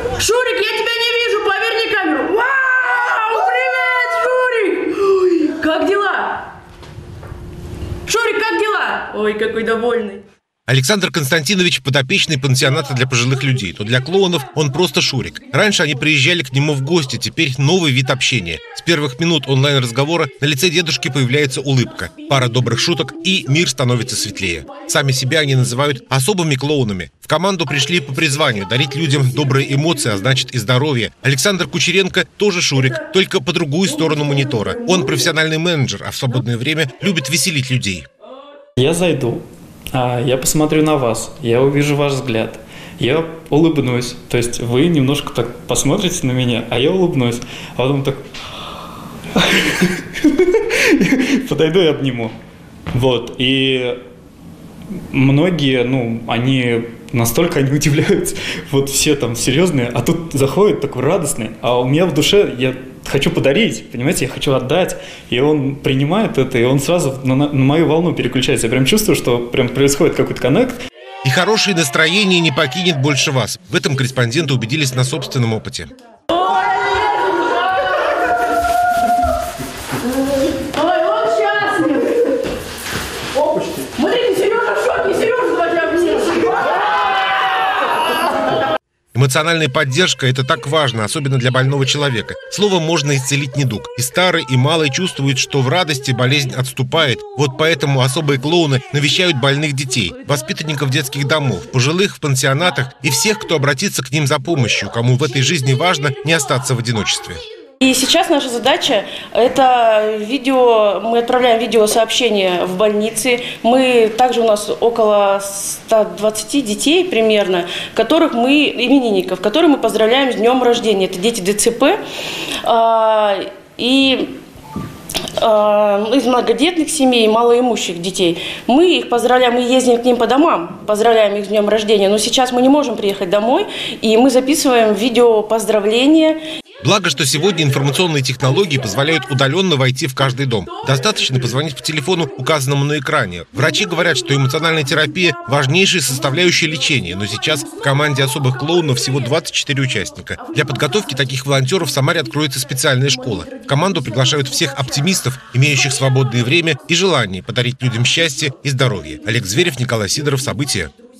Шурик, я тебя не вижу, поверни камеру. Вау, привет, Шурик! Ой, как дела? Шурик, как дела? Ой, какой довольный. Александр Константинович – подопечный пансионата для пожилых людей. То для клоунов он просто Шурик. Раньше они приезжали к нему в гости, теперь новый вид общения. С первых минут онлайн-разговора на лице дедушки появляется улыбка, пара добрых шуток, и мир становится светлее. Сами себя они называют особыми клоунами. В команду пришли по призванию – дарить людям добрые эмоции, а значит и здоровье. Александр Кучеренко тоже Шурик, только по другую сторону монитора. Он профессиональный менеджер, а в свободное время любит веселить людей. Я зайду. Я посмотрю на вас, я увижу ваш взгляд, я улыбнусь, то есть вы немножко так посмотрите на меня, а я улыбнусь, а потом так подойду и обниму. Вот, и многие, они настолько удивляются, вот все там серьезные, а тут заходят такой радостный, а у меня в душе, я хочу подарить, понимаете, я хочу отдать, и он принимает это, и он сразу на мою волну переключается. Я прям чувствую, что прям происходит какой-то коннект. И хорошее настроение не покинет больше вас. В этом корреспонденты убедились на собственном опыте. Эмоциональная поддержка – это так важно, особенно для больного человека. Словом можно исцелить недуг. И старый, и малый чувствуют, что в радости болезнь отступает. Вот поэтому особые клоуны навещают больных детей, воспитанников детских домов, пожилых в пансионатах и всех, кто обратится к ним за помощью, кому в этой жизни важно не остаться в одиночестве. И сейчас наша задача – это мы отправляем видеосообщения в больницы. Также у нас около 120 детей примерно, именинников, которых мы поздравляем с днем рождения. Это дети ДЦП. Из многодетных семей, малоимущих детей. Мы их поздравляем, мы ездим к ним по домам, поздравляем их с днем рождения. Но сейчас мы не можем приехать домой, и мы записываем видео поздравления. Благо, что сегодня информационные технологии позволяют удаленно войти в каждый дом. Достаточно позвонить по телефону, указанному на экране. Врачи говорят, что эмоциональная терапия – важнейшая составляющая лечения, но сейчас в команде особых клоунов всего 24 участника. Для подготовки таких волонтеров в Самаре откроется специальная школа. В команду приглашают всех оптимистов, имеющих свободное время и желание подарить людям счастье и здоровье. Олег Зверев, Николай Сидоров. События.